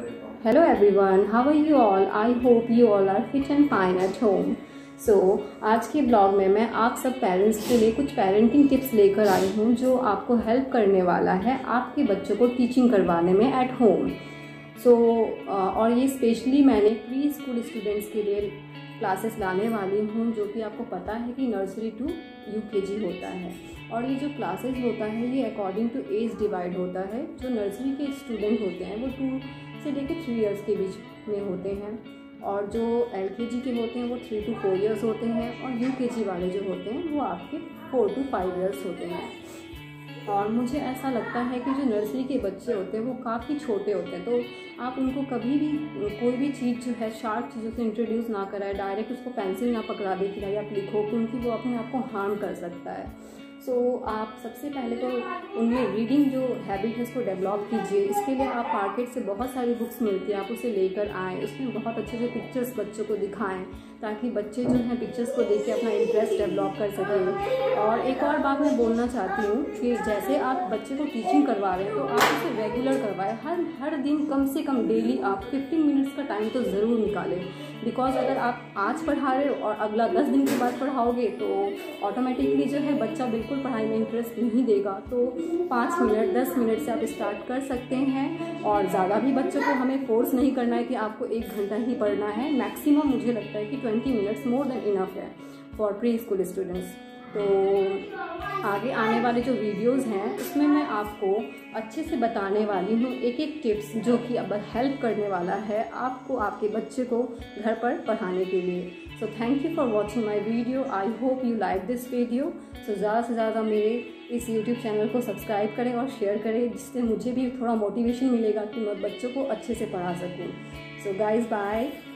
Hello everyone, how are you all? I hope you all are fit and fine at home. So आज के blog में मैं आप सब पेरेंट्स के लिए कुछ पेरेंटिंग टिप्स लेकर आई हूँ जो आपको हेल्प करने वाला है आपके बच्चों को टीचिंग करवाने में एट होम। और ये स्पेशली मैंने प्री स्कूल स्टूडेंट्स के लिए क्लासेस लाने वाली हूँ, जो कि आपको पता है कि नर्सरी टू यूकेजी होता है। और ये जो क्लासेस होता है ये अकॉर्डिंग टू एज डिवाइड होता है। जो नर्सरी के स्टूडेंट होते हैं वो 2 से लेकर 3 इयर्स के बीच में होते हैं, और जो एलकेजी के होते हैं वो 3 to 4 इयर्स होते हैं, और यूकेजी वाले जो होते हैं वो आपके 4 to 5 इयर्स होते हैं। और मुझे ऐसा लगता है कि जो नर्सरी के बच्चे होते हैं वो काफ़ी छोटे होते हैं, तो आप उनको कभी भी कोई भी चीज़ जो है शार्प चीज़ों से इंट्रोड्यूस ना कराए, डायरेक्ट उसको पेंसिल ना पकड़ा दे कि भाई आप लिखो, क्योंकि वो अपने आप को हार्म कर सकता है। आप सबसे पहले तो उनमें रीडिंग जो हैबिट है उसको डेवलप कीजिए। इसके लिए आप मार्केट से बहुत सारी बुक्स मिलती हैं, आप उसे लेकर आएँ, उसमें बहुत अच्छे से पिक्चर्स बच्चों को दिखाएं, ताकि बच्चे जो हैं पिक्चर्स को देख के अपना इंटरेस्ट डेवलप कर सकें। और एक और बात मैं बोलना चाहती हूँ कि जैसे आप बच्चे को टीचिंग करवा रहे हैं तो आप उसे रेगुलर करवाएं। हर दिन कम से कम डेली आप 15 मिनट्स का टाइम तो ज़रूर निकालें, बिकॉज अगर आप आज पढ़ा रहे हो और अगला 10 दिन के बाद पढ़ाओगे तो ऑटोमेटिकली जो है बच्चा बिल्कुल पढ़ाई में इंटरेस्ट नहीं देगा। तो 5 मिनट 10 मिनट से आप स्टार्ट कर सकते हैं, और ज़्यादा भी बच्चों को हमें फोर्स नहीं करना है कि आपको 1 घंटा ही पढ़ना है। मैक्सिमम मुझे लगता है कि 20 मिनट्स मोर देन इनफ है फॉर प्री स्कूल स्टूडेंट्स। तो आगे आने वाले जो वीडियोस हैं उसमें मैं आपको अच्छे से बताने वाली हूँ एक टिप्स जो कि अब हेल्प करने वाला है आपको आपके बच्चे को घर पर पढ़ाने के लिए। So thank you for watching my video. I hope you like this video. So ज़्यादा से ज़्यादा मेरे इस यूट्यूब चैनल को सब्सक्राइब करें और शेयर करें, जिससे मुझे भी थोड़ा मोटिवेशन मिलेगा कि मैं बच्चों को अच्छे से पढ़ा सकूँ। So guys bye.